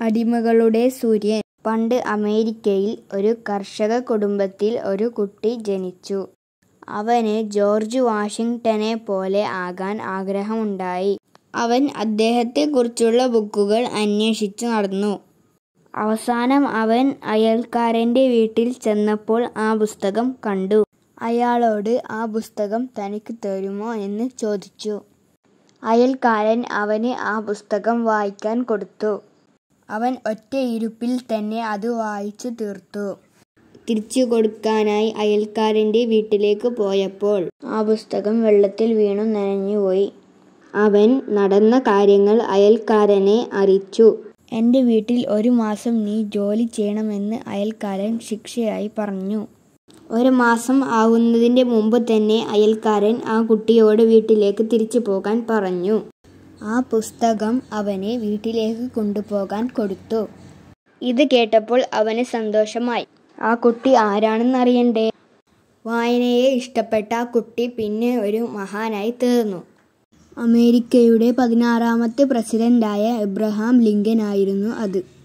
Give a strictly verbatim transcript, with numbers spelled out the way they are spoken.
അടിമകളുടെ സൂര്യൻ. പണ്ട് അമേരിക്കയിൽ ഒരു കർഷക കുടുംബത്തിൽ ഒരു കുട്ടി ജനിച്ചു. അവന് ജോർജ് വാഷിങ്ടനെ പോലെ ആകാൻ ആഗ്രഹമുണ്ടായി. അവൻ അദ്ദേഹത്തെക്കുറിച്ചുള്ള ബുക്കുകൾ അന്വേഷിച്ചു നടന്നു. അവസാനം അവൻ അയൽക്കാരൻ്റെ വീട്ടിൽ ചെന്നപ്പോൾ ആ പുസ്തകം കണ്ടു. അയാളോട് ആ പുസ്തകം തനിക്ക് തരുമോ എന്ന് ചോദിച്ചു. അയൽക്കാരൻ അവന് ആ പുസ്തകം വായിക്കാൻ കൊടുത്തു. അവൻ ഒറ്റയിരുപ്പിൽ തന്നെ അത് വായിച്ചു തീർത്തു. തിരിച്ചു കൊടുക്കാനായി അയൽക്കാരൻ്റെ വീട്ടിലേക്ക് പോയപ്പോൾ ആ പുസ്തകം വെള്ളത്തിൽ വീണു നനഞ്ഞുപോയി. അവൻ നടന്ന കാര്യങ്ങൾ അയൽക്കാരനെ അറിയിച്ചു. എൻ്റെ വീട്ടിൽ ഒരു മാസം നീ ജോലി ചെയ്യണമെന്ന് അയൽക്കാരൻ ശിക്ഷയായി പറഞ്ഞു. ഒരു മാസം ആകുന്നതിൻ്റെ മുമ്പ് തന്നെ അയൽക്കാരൻ ആ കുട്ടിയോട് വീട്ടിലേക്ക് തിരിച്ചു പോകാൻ പറഞ്ഞു. ആ പുസ്തകം അവന് വീട്ടിലേക്ക് കൊണ്ടുപോകാൻ കൊടുത്തു. ഇത് കേട്ടപ്പോൾ അവന് സന്തോഷമായി. ആ കുട്ടി ആരാണെന്നറിയണ്ടേ? വായനയെ ഇഷ്ടപ്പെട്ട ആ കുട്ടി പിന്നെ ഒരു മഹാനായി തീർന്നു. അമേരിക്കയുടെ പതിനാറാമത്തെ പ്രസിഡന്റായ എബ്രഹാം ലിങ്കൻ ആയിരുന്നു അത്.